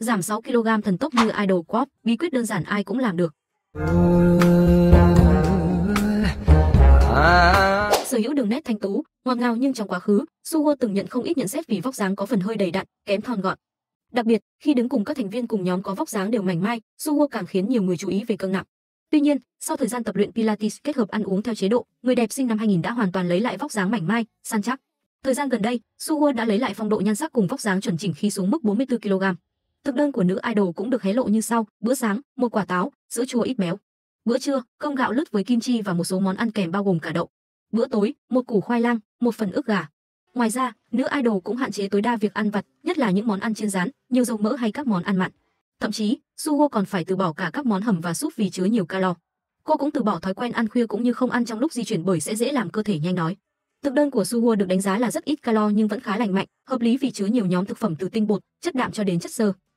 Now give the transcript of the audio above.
Giảm 6 kg thần tốc như Idol Corp, bí quyết đơn giản ai cũng làm được. Sở hữu đường nét thanh tú, ngọt ngào nhưng trong quá khứ, Suho từng nhận không ít nhận xét vì vóc dáng có phần hơi đầy đặn, kém thon gọn. Đặc biệt, khi đứng cùng các thành viên cùng nhóm có vóc dáng đều mảnh mai, Suho càng khiến nhiều người chú ý về cân nặng. Tuy nhiên, sau thời gian tập luyện Pilates kết hợp ăn uống theo chế độ, người đẹp sinh năm 2000 đã hoàn toàn lấy lại vóc dáng mảnh mai, săn chắc. Thời gian gần đây, Suho đã lấy lại phong độ nhan sắc cùng vóc dáng chuẩn chỉnh khi xuống mức 44 kg. Thực đơn của nữ idol cũng được hé lộ như sau: bữa sáng, một quả táo, sữa chua ít béo. Bữa trưa, cơm gạo lứt với kim chi và một số món ăn kèm bao gồm cả đậu. Bữa tối, một củ khoai lang, một phần ức gà. Ngoài ra, nữ idol cũng hạn chế tối đa việc ăn vặt, nhất là những món ăn chiên rán, nhiều dầu mỡ hay các món ăn mặn. Thậm chí, Suho còn phải từ bỏ cả các món hầm và súp vì chứa nhiều calo. Cô cũng từ bỏ thói quen ăn khuya cũng như không ăn trong lúc di chuyển bởi sẽ dễ làm cơ thể nhanh đói. Thực đơn của Suho được đánh giá là rất ít calo nhưng vẫn khá lành mạnh, hợp lý vì chứa nhiều nhóm thực phẩm từ tinh bột, chất đạm cho đến chất xơ.